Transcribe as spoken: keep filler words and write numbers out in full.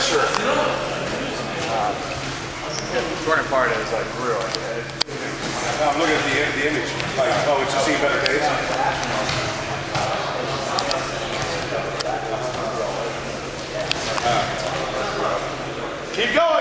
sure. Um, yeah, the important part is like real. I'm looking at the, the image. Like, oh, it's just see better days. Uh, keep going.